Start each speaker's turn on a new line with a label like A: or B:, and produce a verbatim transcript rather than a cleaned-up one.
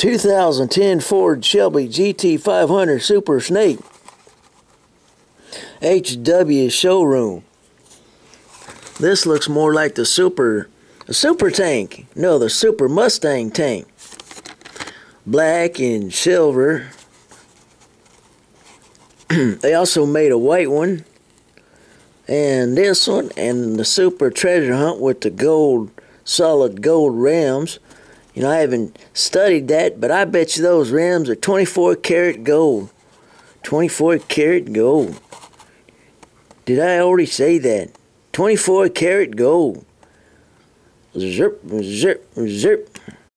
A: two thousand ten Ford Shelby G T five hundred Supersnake H W Showroom. This looks more like the Super the Super Tank. No, the Super Mustang tank. Black and silver. They also made a white one. And this one, and the Super Treasure Hunt with the gold, solid gold rims. You know, I haven't studied that, but I bet you those rims are twenty-four karat gold. twenty-four karat gold. Did I already say that? twenty-four karat gold. Zip, zip, zip.